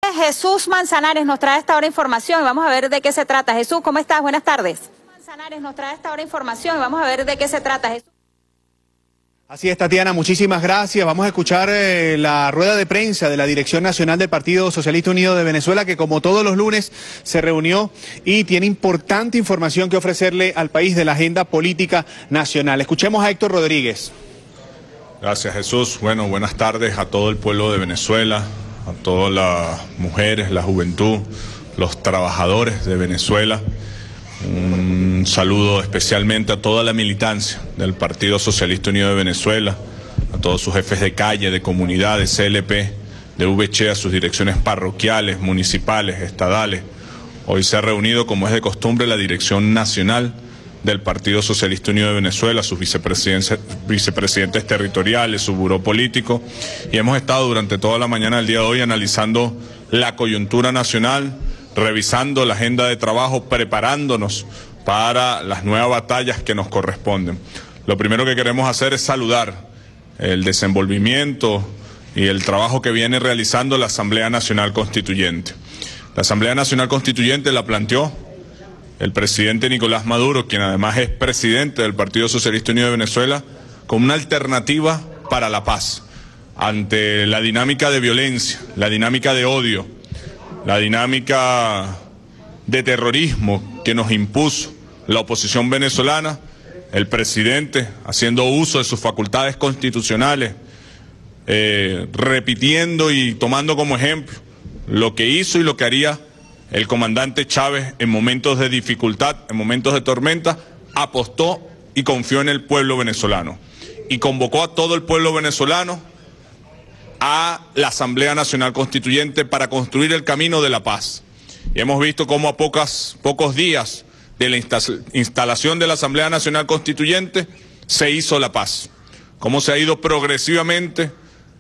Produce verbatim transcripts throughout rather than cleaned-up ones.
Jesús Manzanares nos trae esta hora información y vamos a ver de qué se trata. Jesús, ¿cómo estás? Buenas tardes. Manzanares nos trae esta hora información y vamos a ver de qué se trata. Jesús. Así es, Tatiana, muchísimas gracias. Vamos a escuchar eh, la rueda de prensa de la Dirección Nacional del Partido Socialista Unido de Venezuela, que como todos los lunes se reunió y tiene importante información que ofrecerle al país de la agenda política nacional. Escuchemos a Héctor Rodríguez. Gracias, Jesús. Bueno, buenas tardes a todo el pueblo de Venezuela, a todas las mujeres, la juventud, los trabajadores de Venezuela. Un saludo especialmente a toda la militancia del Partido Socialista Unido de Venezuela, a todos sus jefes de calle, de comunidad, de C L P, de V C, a sus direcciones parroquiales, municipales, estadales. Hoy se ha reunido, como es de costumbre, la Dirección Nacional del Partido Socialista Unido de Venezuela, sus vicepresidentes, vicepresidentes territoriales, su buró político, y hemos estado durante toda la mañana del día de hoy analizando la coyuntura nacional, revisando la agenda de trabajo, preparándonos para las nuevas batallas que nos corresponden. Lo primero que queremos hacer es saludar el desenvolvimiento y el trabajo que viene realizando la Asamblea Nacional Constituyente. La Asamblea Nacional Constituyente la planteó el presidente Nicolás Maduro, quien además es presidente del Partido Socialista Unido de Venezuela, como una alternativa para la paz ante la dinámica de violencia, la dinámica de odio, la dinámica de terrorismo que nos impuso la oposición venezolana. El presidente, haciendo uso de sus facultades constitucionales, eh, repitiendo y tomando como ejemplo lo que hizo y lo que haría el comandante Chávez en momentos de dificultad, en momentos de tormenta, apostó y confió en el pueblo venezolano y convocó a todo el pueblo venezolano a la Asamblea Nacional Constituyente para construir el camino de la paz. Y hemos visto cómo a pocas, pocos días de la instalación de la Asamblea Nacional Constituyente se hizo la paz, cómo se ha ido progresivamente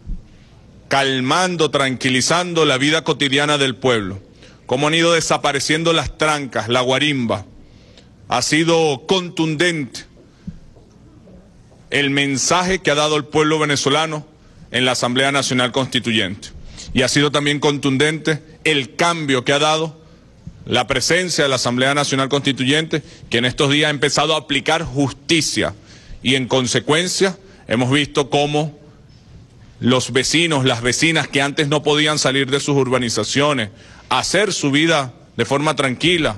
calmando, tranquilizando la vida cotidiana del pueblo, cómo han ido desapareciendo las trancas, la guarimba. Ha sido contundente el mensaje que ha dado el pueblo venezolano en la Asamblea Nacional Constituyente. Y ha sido también contundente el cambio que ha dado la presencia de la Asamblea Nacional Constituyente, que en estos días ha empezado a aplicar justicia. Y en consecuencia hemos visto cómo los vecinos, las vecinas que antes no podían salir de sus urbanizaciones, hacer su vida de forma tranquila,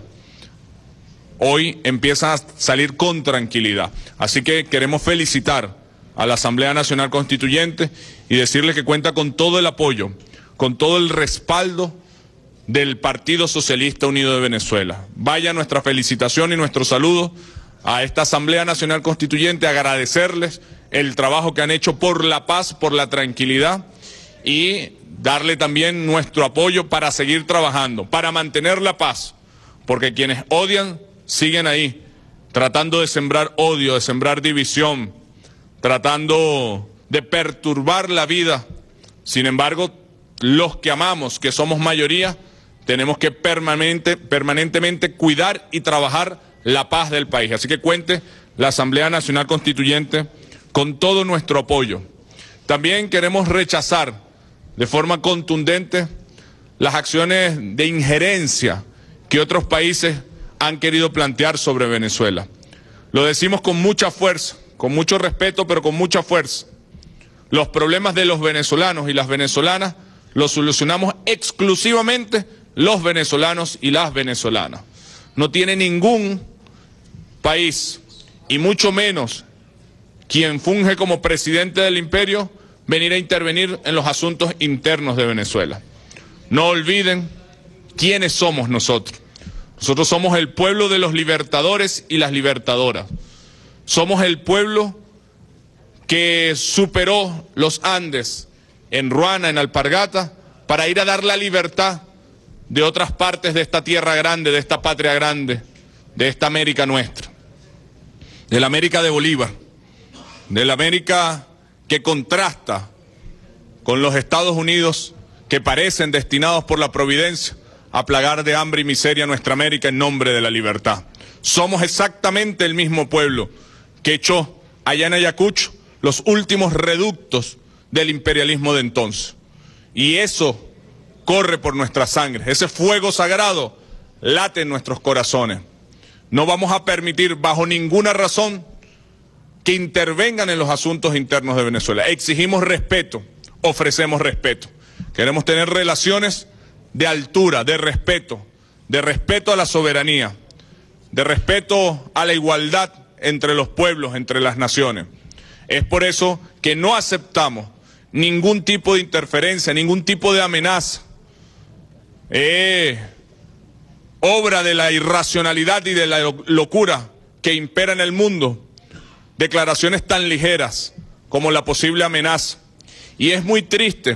hoy empiezan a salir con tranquilidad. Así que queremos felicitar a la Asamblea Nacional Constituyente y decirle que cuenta con todo el apoyo, con todo el respaldo del Partido Socialista Unido de Venezuela. Vaya nuestra felicitación y nuestro saludo a esta Asamblea Nacional Constituyente, agradecerles el trabajo que han hecho por la paz, por la tranquilidad, y darle también nuestro apoyo para seguir trabajando, para mantener la paz, porque quienes odian siguen ahí, tratando de sembrar odio, de sembrar división, tratando de perturbar la vida. Sin embargo, los que amamos, que somos mayoría, tenemos que permanente, permanentemente cuidar y trabajar la paz del país. Así que cuente la Asamblea Nacional Constituyente con todo nuestro apoyo. También queremos rechazar de forma contundente las acciones de injerencia que otros países han querido plantear sobre Venezuela. Lo decimos con mucha fuerza, con mucho respeto, pero con mucha fuerza. Los problemas de los venezolanos y las venezolanas los solucionamos exclusivamente los venezolanos y las venezolanas. No tiene ningún país, y mucho menos quien funge como presidente del imperio, venir a intervenir en los asuntos internos de Venezuela. No olviden quiénes somos nosotros. Nosotros somos el pueblo de los libertadores y las libertadoras. Somos el pueblo que superó los Andes en Ruana, en Alpargata, para ir a dar la libertad de otras partes de esta tierra grande, de esta patria grande, de esta América nuestra, de la América de Bolívar, de la América que contrasta con los Estados Unidos, que parecen destinados por la providencia a plagar de hambre y miseria a nuestra América en nombre de la libertad. Somos exactamente el mismo pueblo que echó allá en Ayacucho los últimos reductos del imperialismo de entonces. Y eso corre por nuestra sangre, ese fuego sagrado late en nuestros corazones. No vamos a permitir bajo ninguna razón que intervengan en los asuntos internos de Venezuela. Exigimos respeto, ofrecemos respeto. Queremos tener relaciones de altura, de respeto, de respeto a la soberanía, de respeto a la igualdad entre los pueblos, entre las naciones. Es por eso que no aceptamos ningún tipo de interferencia, ningún tipo de amenaza. Eh, obra de la irracionalidad y de la locura que impera en el mundo, declaraciones tan ligeras como la posible amenaza. Y es muy triste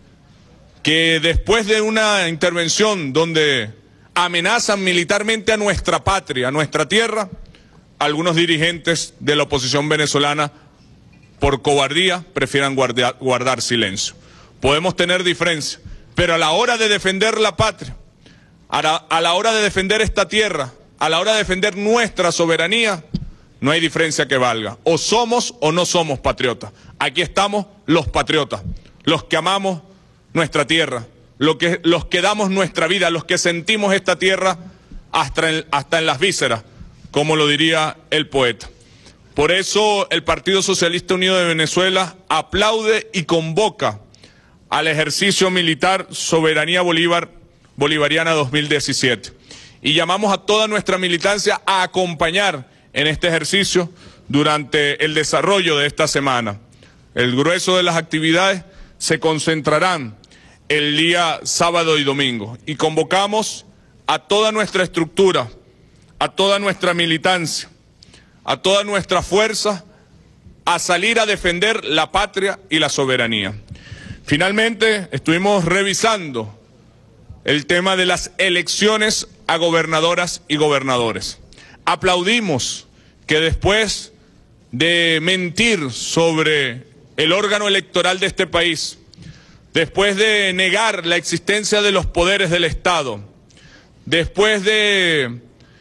que después de una intervención donde amenazan militarmente a nuestra patria, a nuestra tierra, algunos dirigentes de la oposición venezolana, por cobardía, prefieran guardar, guardar silencio. Podemos tener diferencias, pero a la hora de defender la patria, a la, a la hora de defender esta tierra, a la hora de defender nuestra soberanía, no hay diferencia que valga. O somos o no somos patriotas. Aquí estamos los patriotas, los que amamos nuestra tierra, los que, los que damos nuestra vida, los que sentimos esta tierra hasta en, hasta en las vísceras, como lo diría el poeta. Por eso el Partido Socialista Unido de Venezuela aplaude y convoca al ejercicio militar Soberanía Bolívar, Bolivariana dos mil diecisiete. Y llamamos a toda nuestra militancia a acompañar en este ejercicio durante el desarrollo de esta semana. El grueso de las actividades se concentrarán el día sábado y domingo. Y convocamos a toda nuestra estructura, a toda nuestra militancia, a toda nuestra fuerza a salir a defender la patria y la soberanía. Finalmente, estuvimos revisando el tema de las elecciones a gobernadoras y gobernadores. Aplaudimos que después de mentir sobre el órgano electoral de este país, después de negar la existencia de los poderes del Estado, después de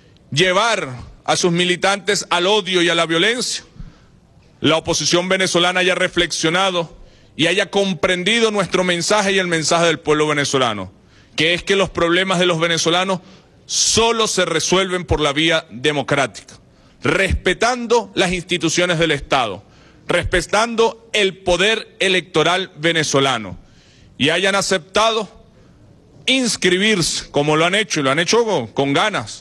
llevar a sus militantes al odio y a la violencia, la oposición venezolana haya reflexionado y haya comprendido nuestro mensaje y el mensaje del pueblo venezolano, que es que los problemas de los venezolanos solo se resuelven por la vía democrática, respetando las instituciones del Estado, respetando el poder electoral venezolano, y hayan aceptado inscribirse, como lo han hecho, y lo han hecho con, con ganas.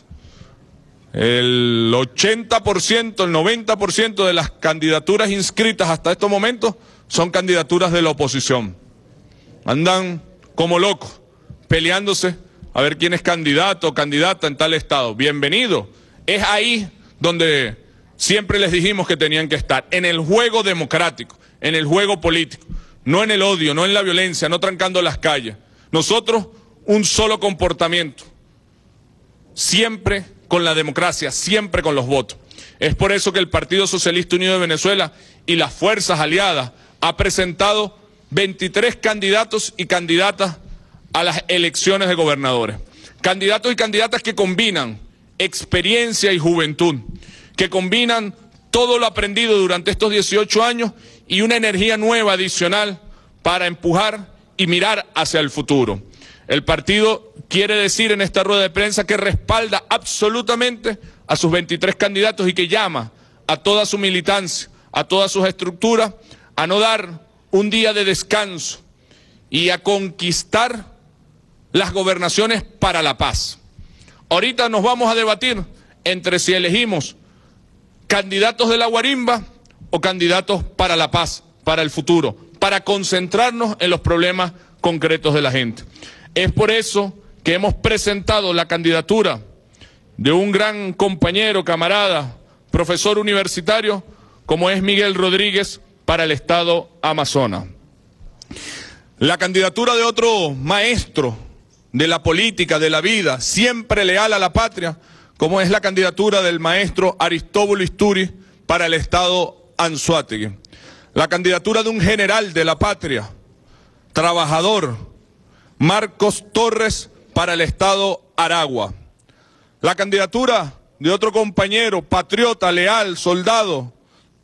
El ochenta por ciento, el noventa por ciento de las candidaturas inscritas hasta estos momentos son candidaturas de la oposición. Andan como locos, peleándose a ver quién es candidato o candidata en tal estado. Bienvenido. Es ahí donde siempre les dijimos que tenían que estar, en el juego democrático, en el juego político, no en el odio, no en la violencia, no trancando las calles. Nosotros, un solo comportamiento, siempre con la democracia, siempre con los votos. Es por eso que el Partido Socialista Unido de Venezuela y las fuerzas aliadas ha presentado veintitrés candidatos y candidatas a las elecciones de gobernadores. Candidatos y candidatas que combinan experiencia y juventud, que combinan todo lo aprendido durante estos dieciocho años y una energía nueva adicional para empujar y mirar hacia el futuro. El partido quiere decir en esta rueda de prensa que respalda absolutamente a sus veintitrés candidatos y que llama a toda su militancia, a todas sus estructuras, a no dar un día de descanso y a conquistar las gobernaciones para la paz. Ahorita nos vamos a debatir entre si elegimos candidatos de la guarimba o candidatos para la paz, para el futuro, para concentrarnos en los problemas concretos de la gente. Es por eso que hemos presentado la candidatura de un gran compañero, camarada, profesor universitario, como es Miguel Rodríguez, para el estado Amazonas. La candidatura de otro maestro de la política, de la vida, siempre leal a la patria, como es la candidatura del maestro Aristóbulo Isturi para el estado Anzoátegui. La candidatura de un general de la patria, trabajador, Marcos Torres, para el estado Aragua. La candidatura de otro compañero, patriota, leal, soldado,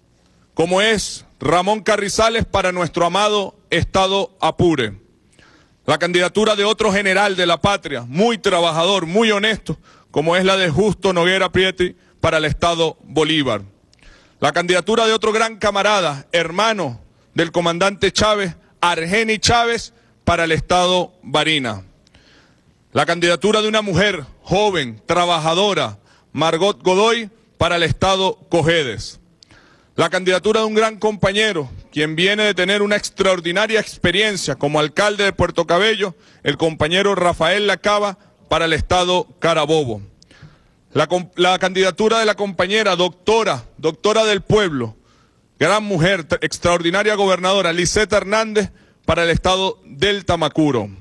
como es Ramón Carrizales, para nuestro amado estado Apure. La candidatura de otro general de la patria, muy trabajador, muy honesto, como es la de Justo Noguera Prieti para el Estado Bolívar. La candidatura de otro gran camarada, hermano del comandante Chávez, Argeni Chávez, para el Estado Barinas. La candidatura de una mujer joven, trabajadora, Margot Godoy, para el Estado Cojedes. La candidatura de un gran compañero, quien viene de tener una extraordinaria experiencia como alcalde de Puerto Cabello, el compañero Rafael Lacaba, para el Estado Carabobo. La, la candidatura de la compañera doctora, doctora del pueblo, gran mujer, extraordinaria gobernadora, Liseta Hernández, para el Estado del Tamacuro.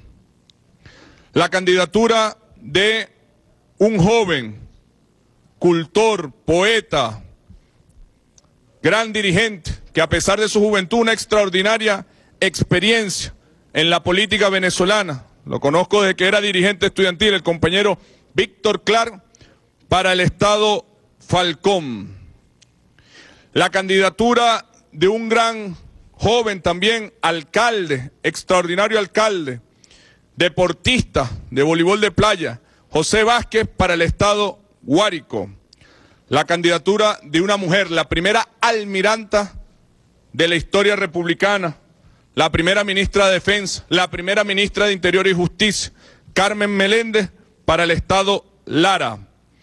La candidatura de un joven, cultor, poeta, gran dirigente, que a pesar de su juventud, una extraordinaria experiencia en la política venezolana. Lo conozco desde que era dirigente estudiantil, el compañero Víctor Clark, para el Estado Falcón. La candidatura de un gran joven también, alcalde, extraordinario alcalde, deportista de voleibol de playa, José Vázquez, para el Estado Guárico. La candidatura de una mujer, la primera almiranta de la historia republicana, la primera ministra de Defensa, la primera ministra de Interior y Justicia, Carmen Meléndez, para el Estado Lara.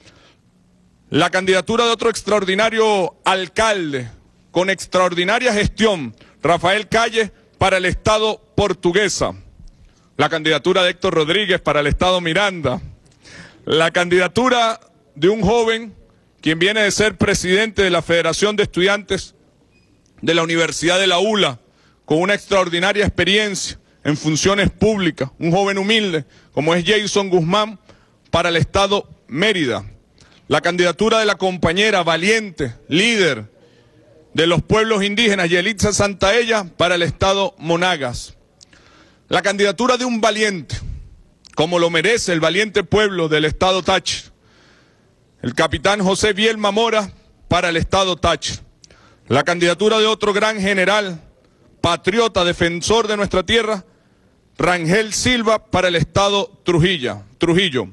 La candidatura de otro extraordinario alcalde, con extraordinaria gestión, Rafael Calle, para el Estado Portuguesa. La candidatura de Héctor Rodríguez para el Estado Miranda. La candidatura de un joven, quien viene de ser presidente de la Federación de Estudiantes de la Universidad de la U L A, con una extraordinaria experiencia en funciones públicas, un joven humilde, como es Jason Guzmán, para el Estado Mérida. La candidatura de la compañera valiente, líder de los pueblos indígenas, Yelitza Santaella, para el Estado Monagas. La candidatura de un valiente, como lo merece el valiente pueblo del Estado Táchira, el capitán José Bielma Mora, para el Estado Táchira. La candidatura de otro gran general, patriota, defensor de nuestra tierra, Rangel Silva, para el Estado Trujillo. Trujillo.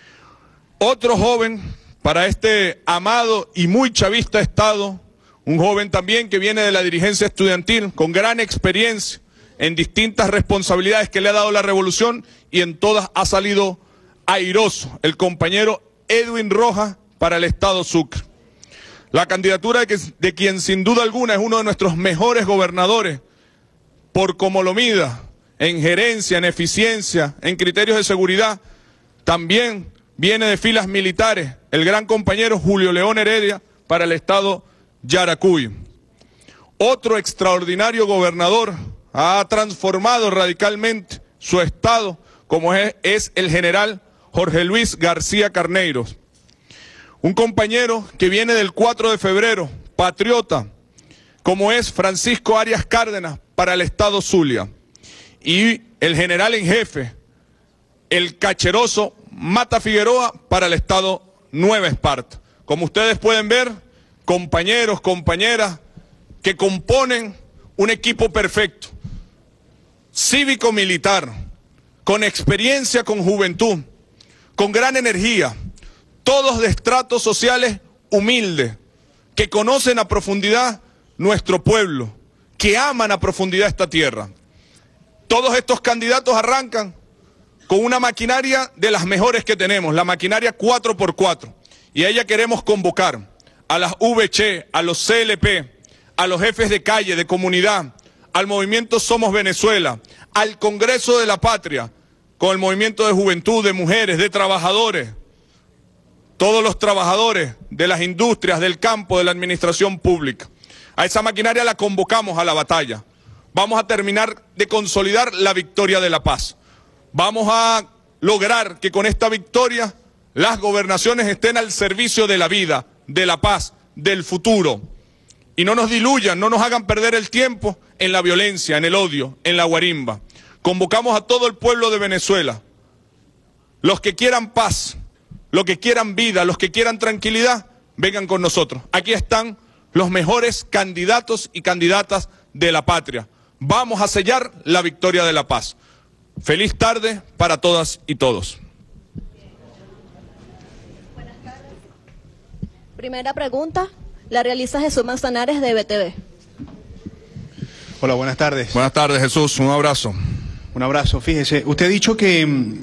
Otro joven para este amado y muy chavista Estado, un joven también que viene de la dirigencia estudiantil, con gran experiencia en distintas responsabilidades que le ha dado la revolución y en todas ha salido airoso, el compañero Edwin Rojas, para el Estado Sucre. La candidatura de, que, de quien sin duda alguna es uno de nuestros mejores gobernadores, por como lo mida, en gerencia, en eficiencia, en criterios de seguridad, también viene de filas militares, el gran compañero Julio León Heredia, para el Estado Yaracuy. Otro extraordinario gobernador ha transformado radicalmente su estado, como es, es el general Jorge Luis García Carneiros. Un compañero que viene del cuatro de febrero, patriota, como es Francisco Arias Cárdenas, para el Estado Zulia. Y el general en jefe, el cacheroso Mata Figueroa, para el Estado Nueva Esparta. Como ustedes pueden ver, compañeros, compañeras, que componen un equipo perfecto, cívico-militar, con experiencia, con juventud, con gran energía, todos de estratos sociales humildes, que conocen a profundidad nuestro pueblo, que aman a profundidad esta tierra. Todos estos candidatos arrancan con una maquinaria de las mejores que tenemos, la maquinaria cuatro por cuatro, y a ella queremos convocar a las V C, a los C L P, a los jefes de calle, de comunidad, al movimiento Somos Venezuela, al Congreso de la Patria, con el movimiento de juventud, de mujeres, de trabajadores, todos los trabajadores de las industrias, del campo, de la administración pública. A esa maquinaria la convocamos a la batalla. Vamos a terminar de consolidar la victoria de la paz. Vamos a lograr que con esta victoria las gobernaciones estén al servicio de la vida, de la paz, del futuro. Y no nos diluyan, no nos hagan perder el tiempo en la violencia, en el odio, en la guarimba. Convocamos a todo el pueblo de Venezuela. Los que quieran paz, los que quieran vida, los que quieran tranquilidad, vengan con nosotros. Aquí están los mejores candidatos y candidatas de la patria. Vamos a sellar la victoria de la paz. Feliz tarde para todas y todos. Buenas tardes. Primera pregunta, la realiza Jesús Manzanares de B T V. Hola, buenas tardes. Buenas tardes, Jesús, un abrazo. Un abrazo. Fíjese, usted ha dicho que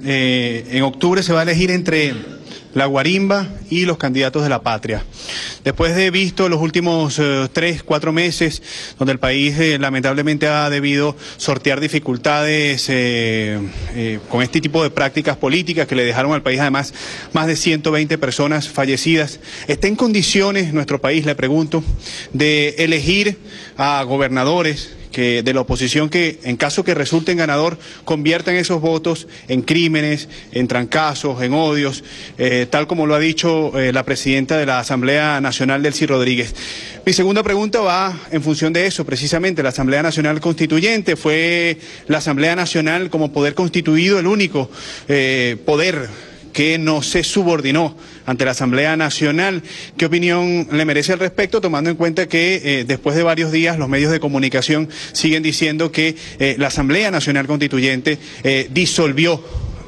eh, en octubre se va a elegir entre la guarimba y los candidatos de la patria. Después de visto los últimos eh, tres, cuatro meses, donde el país eh, lamentablemente ha debido sortear dificultades eh, eh, con este tipo de prácticas políticas que le dejaron al país además más de ciento veinte personas fallecidas, ¿está en condiciones nuestro país, le pregunto, de elegir a gobernadores que de la oposición que, en caso que resulten ganador, conviertan esos votos en crímenes, en trancazos, en odios, eh, tal como lo ha dicho eh, la presidenta de la Asamblea Nacional, Delcy Rodríguez? Mi segunda pregunta va en función de eso, precisamente. La Asamblea Nacional Constituyente fue la Asamblea Nacional como poder constituido el único eh, poder que no se subordinó ante la Asamblea Nacional. ¿Qué opinión le merece al respecto, tomando en cuenta que eh, después de varios días los medios de comunicación siguen diciendo que eh, la Asamblea Nacional Constituyente eh, disolvió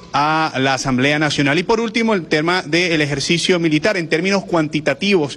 a la Asamblea Nacional? Y por último, el tema del ejercicio militar, en términos cuantitativos,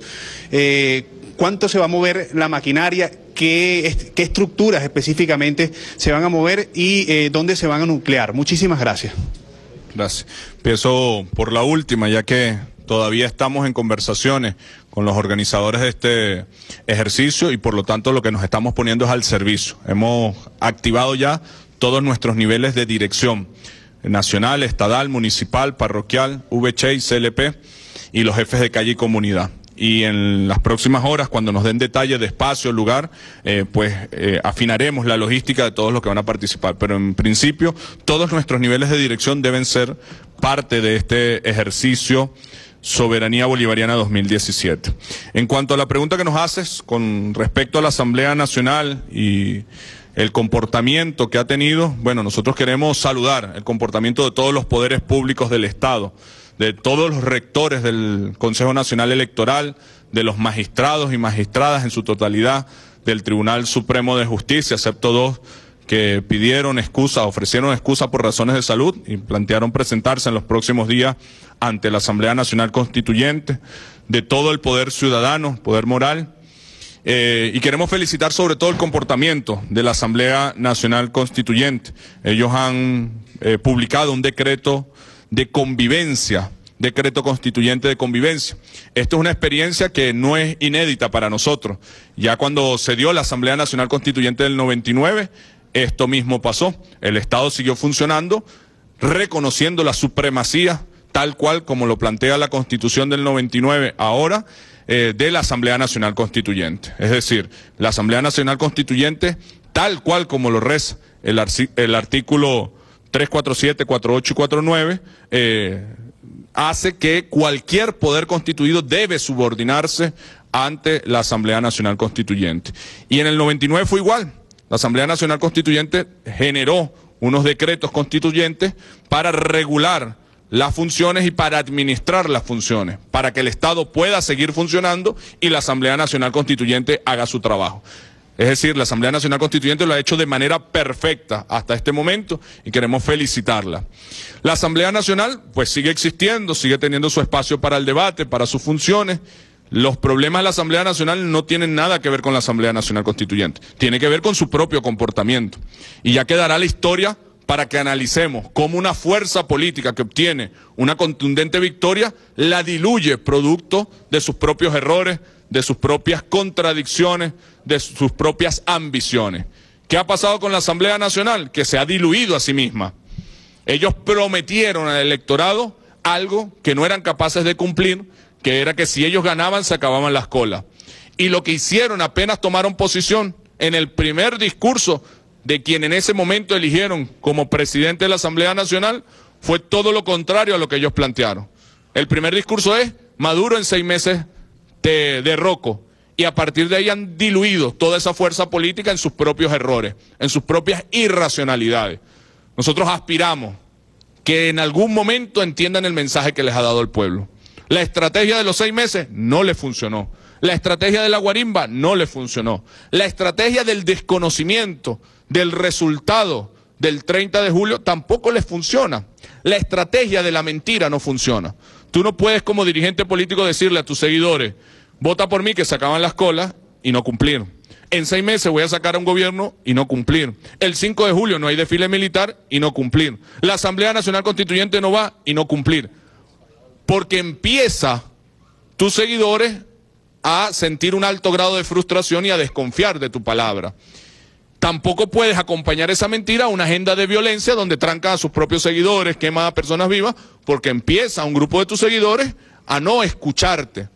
eh, ¿cuánto se va a mover la maquinaria? ¿Qué, qué estructuras específicamente se van a mover y eh, dónde se van a nuclear? Muchísimas gracias. Gracias. Empiezo por la última, ya que todavía estamos en conversaciones con los organizadores de este ejercicio y por lo tanto lo que nos estamos poniendo es al servicio. Hemos activado ya todos nuestros niveles de dirección, nacional, estadal, municipal, parroquial, V C H, C L P y los jefes de calle y comunidad. Y en las próximas horas, cuando nos den detalles de espacio, lugar, eh, pues eh, afinaremos la logística de todos los que van a participar. Pero en principio, todos nuestros niveles de dirección deben ser parte de este ejercicio Soberanía Bolivariana dos mil diecisiete. En cuanto a la pregunta que nos haces con respecto a la Asamblea Nacional y el comportamiento que ha tenido, bueno, nosotros queremos saludar el comportamiento de todos los poderes públicos del Estado, de todos los rectores del Consejo Nacional Electoral, de los magistrados y magistradas en su totalidad, del Tribunal Supremo de Justicia, excepto dos que pidieron excusa, ofrecieron excusa por razones de salud y plantearon presentarse en los próximos días ante la Asamblea Nacional Constituyente, de todo el poder ciudadano, poder moral, eh, y queremos felicitar sobre todo el comportamiento de la Asamblea Nacional Constituyente. Ellos han eh, publicado un decreto de convivencia, decreto constituyente de convivencia. Esto es una experiencia que no es inédita para nosotros. Ya cuando se dio la Asamblea Nacional Constituyente del noventa y nueve, esto mismo pasó. El Estado siguió funcionando, reconociendo la supremacía, tal cual como lo plantea la Constitución del noventa y nueve ahora, eh, de la Asamblea Nacional Constituyente. Es decir, la Asamblea Nacional Constituyente, tal cual como lo reza el, el artículo tres cuatro siete, cuatro ocho y cuatro nueve, eh, hace que cualquier poder constituido debe subordinarse ante la Asamblea Nacional Constituyente. Y en el noventa y nueve fue igual. La Asamblea Nacional Constituyente generó unos decretos constituyentes para regular las funciones y para administrar las funciones, para que el Estado pueda seguir funcionando y la Asamblea Nacional Constituyente haga su trabajo. Es decir, la Asamblea Nacional Constituyente lo ha hecho de manera perfecta hasta este momento y queremos felicitarla. La Asamblea Nacional pues sigue existiendo, sigue teniendo su espacio para el debate, para sus funciones. Los problemas de la Asamblea Nacional no tienen nada que ver con la Asamblea Nacional Constituyente, tiene que ver con su propio comportamiento. Y ya quedará la historia para que analicemos cómo una fuerza política que obtiene una contundente victoria la diluye producto de sus propios errores, de sus propias contradicciones, de sus propias ambiciones. ¿Qué ha pasado con la Asamblea Nacional? Que se ha diluido a sí misma. Ellos prometieron al electorado algo que no eran capaces de cumplir, que era que si ellos ganaban se acababan las colas. Y lo que hicieron apenas tomaron posición en el primer discurso de quien en ese momento eligieron como presidente de la Asamblea Nacional fue todo lo contrario a lo que ellos plantearon. El primer discurso es Maduro en seis meses de derroco. Y a partir de ahí han diluido toda esa fuerza política en sus propios errores, en sus propias irracionalidades. Nosotros aspiramos que en algún momento entiendan el mensaje que les ha dado el pueblo. La estrategia de los seis meses no les funcionó. La estrategia de la guarimba no les funcionó. La estrategia del desconocimiento, del resultado del treinta de julio tampoco les funciona. La estrategia de la mentira no funciona. Tú no puedes como dirigente político decirle a tus seguidores, vota por mí que se acaban las colas y no cumplir. En seis meses voy a sacar a un gobierno y no cumplir. El cinco de julio no hay desfile militar y no cumplir. La Asamblea Nacional Constituyente no va y no cumplir. Porque empieza tus seguidores a sentir un alto grado de frustración y a desconfiar de tu palabra. Tampoco puedes acompañar esa mentira a una agenda de violencia donde trancan a sus propios seguidores, queman a personas vivas, porque empieza un grupo de tus seguidores a no escucharte.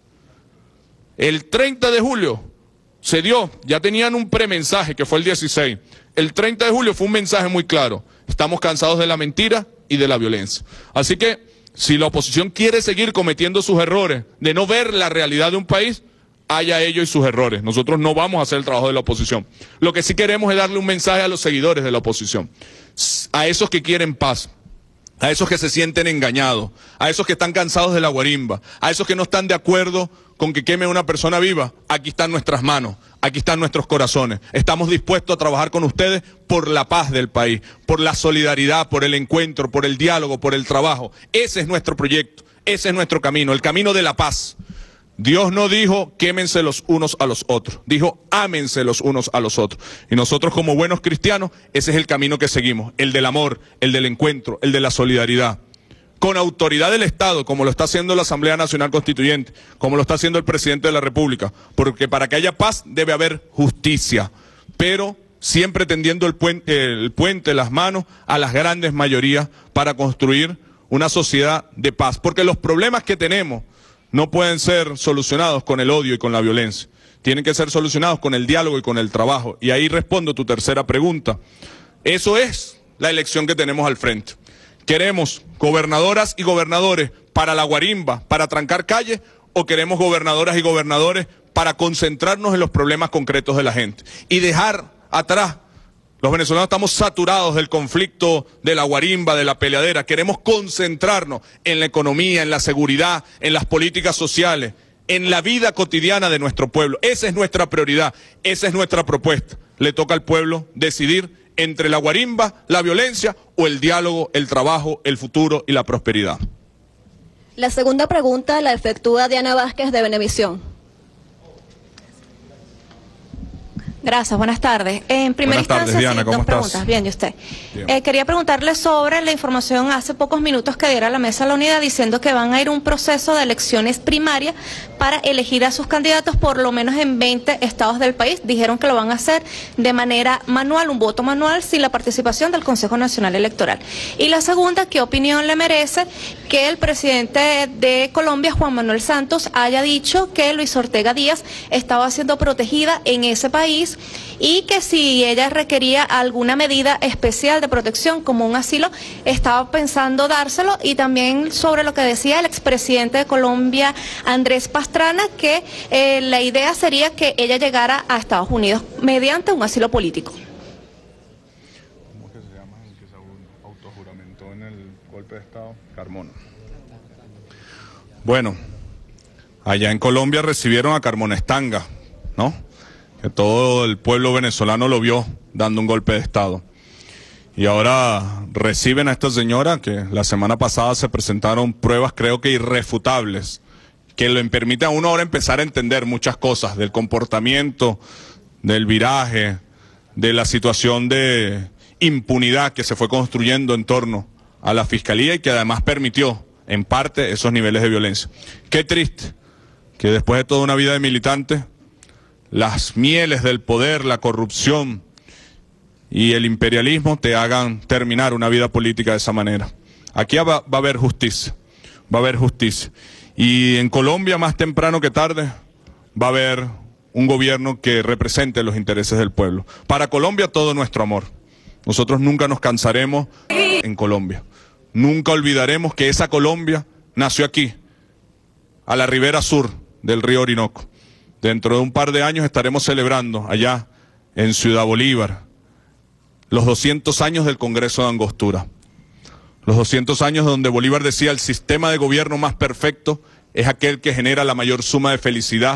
El treinta de julio se dio, ya tenían un premensaje que fue el dieciséis. El treinta de julio fue un mensaje muy claro. Estamos cansados de la mentira y de la violencia. Así que, si la oposición quiere seguir cometiendo sus errores de no ver la realidad de un país, haya ellos y sus errores. Nosotros no vamos a hacer el trabajo de la oposición. Lo que sí queremos es darle un mensaje a los seguidores de la oposición, a esos que quieren paz, a esos que se sienten engañados, a esos que están cansados de la guarimba, a esos que no están de acuerdo con que queme a una persona viva. Aquí están nuestras manos, aquí están nuestros corazones. Estamos dispuestos a trabajar con ustedes por la paz del país, por la solidaridad, por el encuentro, por el diálogo, por el trabajo. Ese es nuestro proyecto, ese es nuestro camino, el camino de la paz. Dios no dijo quémense los unos a los otros, dijo ámense los unos a los otros. Y nosotros como buenos cristianos, ese es el camino que seguimos, el del amor, el del encuentro, el de la solidaridad. Con autoridad del Estado, como lo está haciendo la Asamblea Nacional Constituyente, como lo está haciendo el Presidente de la República, porque para que haya paz debe haber justicia, pero siempre tendiendo el puente, el puente, las manos a las grandes mayorías para construir una sociedad de paz, porque los problemas que tenemos no pueden ser solucionados con el odio y con la violencia. Tienen que ser solucionados con el diálogo y con el trabajo. Y ahí respondo tu tercera pregunta. Eso es la elección que tenemos al frente. ¿Queremos gobernadoras y gobernadores para la guarimba, para trancar calles, o queremos gobernadoras y gobernadores para concentrarnos en los problemas concretos de la gente y dejar atrás? Los venezolanos estamos saturados del conflicto de la guarimba, de la peleadera. Queremos concentrarnos en la economía, en la seguridad, en las políticas sociales, en la vida cotidiana de nuestro pueblo. Esa es nuestra prioridad, esa es nuestra propuesta. Le toca al pueblo decidir entre la guarimba, la violencia o el diálogo, el trabajo, el futuro y la prosperidad. La segunda pregunta la efectúa Diana Vázquez de Venevisión. Gracias, buenas tardes. En primera buenas tardes, instancia, Diana, sí, ¿cómo dos estás? preguntas. Bien, ¿y usted? Bien. Eh, quería preguntarle sobre la información hace pocos minutos que diera la Mesa de la Unidad diciendo que van a ir a un proceso de elecciones primarias para elegir a sus candidatos por lo menos en veinte estados del país. Dijeron que lo van a hacer de manera manual, un voto manual, sin la participación del Consejo Nacional Electoral. Y la segunda, ¿qué opinión le merece que el presidente de Colombia, Juan Manuel Santos, haya dicho que Luis Ortega Díaz estaba siendo protegida en ese país y que si ella requería alguna medida especial de protección como un asilo, estaba pensando dárselo? Y también sobre lo que decía el expresidente de Colombia, Andrés Pastrana, que eh, la idea sería que ella llegara a Estados Unidos mediante un asilo político. ¿Cómo es que se llama el que se autojuramentó en el golpe de Estado? Carmona. Bueno, allá en Colombia recibieron a Carmona Estanga, ¿no? Que todo el pueblo venezolano lo vio dando un golpe de Estado. Y ahora reciben a esta señora que la semana pasada se presentaron pruebas, creo que irrefutables, que le permiten a uno ahora empezar a entender muchas cosas del comportamiento, del viraje, de la situación de impunidad que se fue construyendo en torno a la Fiscalía y que además permitió, en parte, esos niveles de violencia. Qué triste que después de toda una vida de militante, las mieles del poder, la corrupción y el imperialismo te hagan terminar una vida política de esa manera. Aquí va, va a haber justicia, va a haber justicia. Y en Colombia, más temprano que tarde, va a haber un gobierno que represente los intereses del pueblo. Para Colombia, todo nuestro amor. Nosotros nunca nos cansaremos en Colombia. Nunca olvidaremos que esa Colombia nació aquí, a la ribera sur del río Orinoco. Dentro de un par de años estaremos celebrando allá en Ciudad Bolívar los doscientos años del Congreso de Angostura. Los doscientos años donde Bolívar decía el sistema de gobierno más perfecto es aquel que genera la mayor suma de felicidad,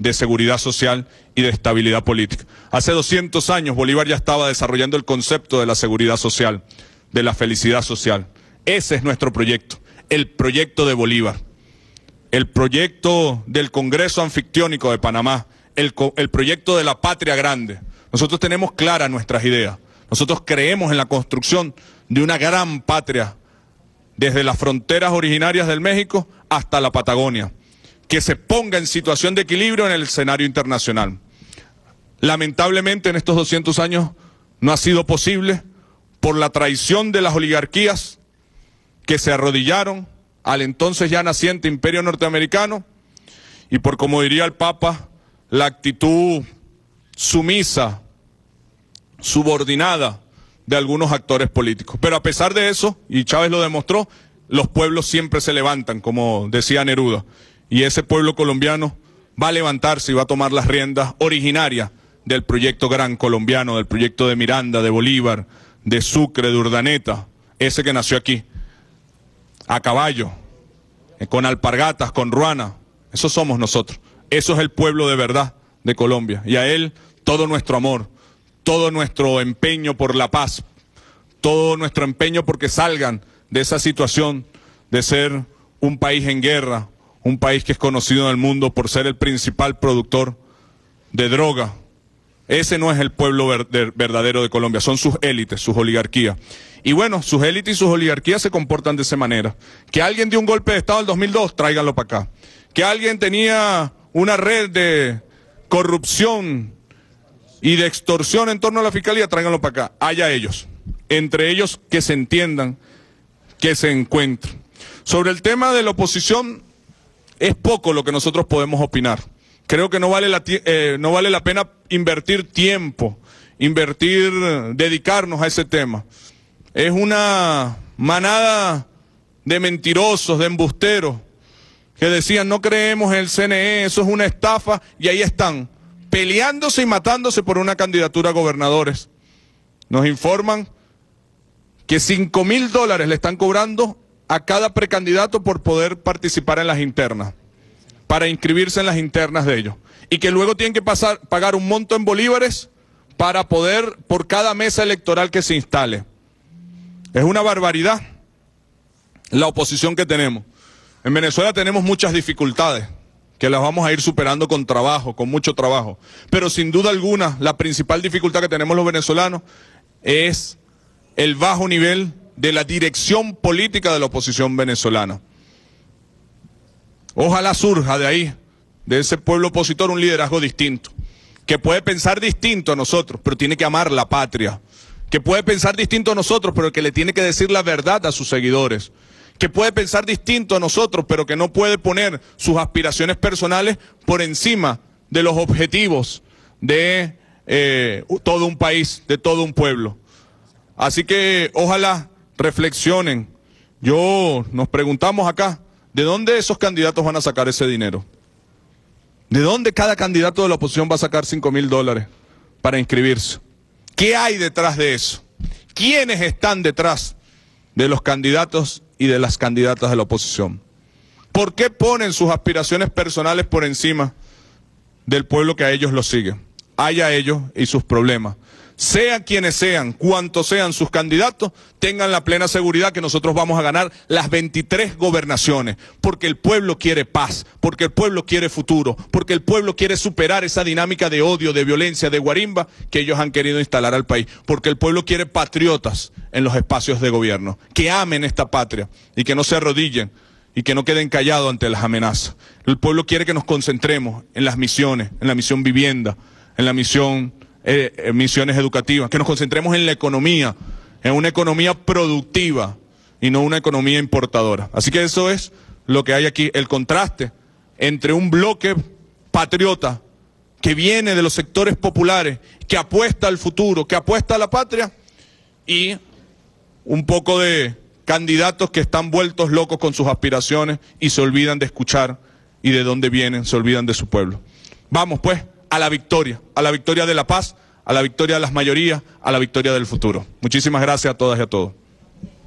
de seguridad social y de estabilidad política. Hace doscientos años Bolívar ya estaba desarrollando el concepto de la seguridad social, de la felicidad social. Ese es nuestro proyecto, el proyecto de Bolívar, el proyecto del Congreso Anfictiónico de Panamá, el, el proyecto de la patria grande. Nosotros tenemos claras nuestras ideas. Nosotros creemos en la construcción de una gran patria, desde las fronteras originarias del México hasta la Patagonia, que se ponga en situación de equilibrio en el escenario internacional. Lamentablemente en estos doscientos años no ha sido posible por la traición de las oligarquías que se arrodillaron al entonces ya naciente imperio norteamericano y por, como diría el Papa, la actitud sumisa, subordinada de algunos actores políticos. Pero a pesar de eso, y Chávez lo demostró, los pueblos siempre se levantan, como decía Neruda, y ese pueblo colombiano va a levantarse y va a tomar las riendas originarias del proyecto gran colombiano, del proyecto de Miranda, de Bolívar, de Sucre, de Urdaneta, ese que nació aquí, a caballo, con alpargatas, con ruana. Eso somos nosotros, eso es el pueblo de verdad de Colombia, y a él todo nuestro amor, todo nuestro empeño por la paz, todo nuestro empeño porque salgan de esa situación de ser un país en guerra, un país que es conocido en el mundo por ser el principal productor de droga. Ese no es el pueblo ver de, verdadero de Colombia, son sus élites, sus oligarquías. Y bueno, sus élites y sus oligarquías se comportan de esa manera. Que alguien dio un golpe de Estado en el dos mil dos, tráiganlo para acá. Que alguien tenía una red de corrupción y de extorsión en torno a la fiscalía, tráiganlo para acá. Haya ellos, entre ellos que se entiendan, que se encuentren. Sobre el tema de la oposición, es poco lo que nosotros podemos opinar. Creo que no vale la, eh, no vale la pena invertir tiempo, invertir, dedicarnos a ese tema. Es una manada de mentirosos, de embusteros, que decían no creemos en el C N E, eso es una estafa, y ahí están, peleándose y matándose por una candidatura a gobernadores. Nos informan que cinco mil dólares le están cobrando a cada precandidato por poder participar en las internas, para inscribirse en las internas de ellos, y que luego tienen que pasar, pagar un monto en bolívares para poder, por cada mesa electoral que se instale. Es una barbaridad la oposición que tenemos. En Venezuela tenemos muchas dificultades, que las vamos a ir superando con trabajo, con mucho trabajo. Pero sin duda alguna, la principal dificultad que tenemos los venezolanos es el bajo nivel de la dirección política de la oposición venezolana. Ojalá surja de ahí, de ese pueblo opositor, un liderazgo distinto, que puede pensar distinto a nosotros, pero tiene que amar la patria, que puede pensar distinto a nosotros, pero que le tiene que decir la verdad a sus seguidores, que puede pensar distinto a nosotros, pero que no puede poner sus aspiraciones personales por encima de los objetivos de eh, todo un país, de todo un pueblo. Así que ojalá reflexionen. Yo, nos preguntamos acá, ¿de dónde esos candidatos van a sacar ese dinero? ¿De dónde cada candidato de la oposición va a sacar cinco mil dólares para inscribirse? ¿Qué hay detrás de eso? ¿Quiénes están detrás de los candidatos y de las candidatas de la oposición? ¿Por qué ponen sus aspiraciones personales por encima del pueblo que a ellos los sigue? Haya ellos y sus problemas. Sean quienes sean, cuantos sean sus candidatos, tengan la plena seguridad que nosotros vamos a ganar las veintitrés gobernaciones, porque el pueblo quiere paz, porque el pueblo quiere futuro, porque el pueblo quiere superar esa dinámica de odio, de violencia, de guarimba que ellos han querido instalar al país, porque el pueblo quiere patriotas en los espacios de gobierno, que amen esta patria y que no se arrodillen y que no queden callados ante las amenazas. El pueblo quiere que nos concentremos en las misiones, en la misión vivienda, en la misión Eh, eh, misiones educativas, que nos concentremos en la economía, en una economía productiva y no una economía importadora. Así que eso es lo que hay aquí, el contraste entre un bloque patriota que viene de los sectores populares, que apuesta al futuro, que apuesta a la patria, y un poco de candidatos que están vueltos locos con sus aspiraciones y se olvidan de escuchar y de dónde vienen, se olvidan de su pueblo. Vamos pues a la victoria, a la victoria de la paz, a la victoria de las mayorías, a la victoria del futuro. Muchísimas gracias a todas y a todos.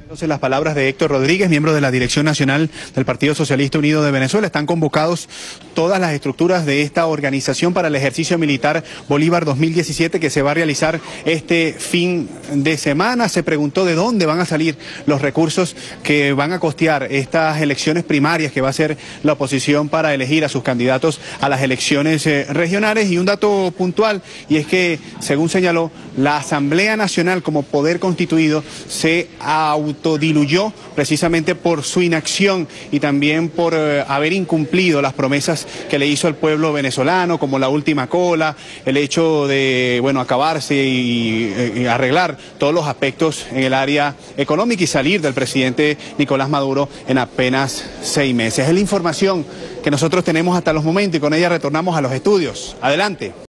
Entonces, las palabras de Héctor Rodríguez, miembro de la Dirección Nacional del Partido Socialista Unido de Venezuela. Están convocados todas las estructuras de esta organización para el ejercicio militar Bolívar dos mil diecisiete que se va a realizar este fin de semana. Se preguntó de dónde van a salir los recursos que van a costear estas elecciones primarias que va a hacer la oposición para elegir a sus candidatos a las elecciones eh, regionales. Y un dato puntual, y es que, según señaló, la Asamblea Nacional como poder constituido se autodiluyó precisamente por su inacción y también por eh, haber incumplido las promesas que le hizo al pueblo venezolano, como la última cola, el hecho de, bueno, acabarse y, y arreglar todos los aspectos en el área económica y salir del presidente Nicolás Maduro en apenas seis meses. Es la información que nosotros tenemos hasta los momentos y con ella retornamos a los estudios. Adelante.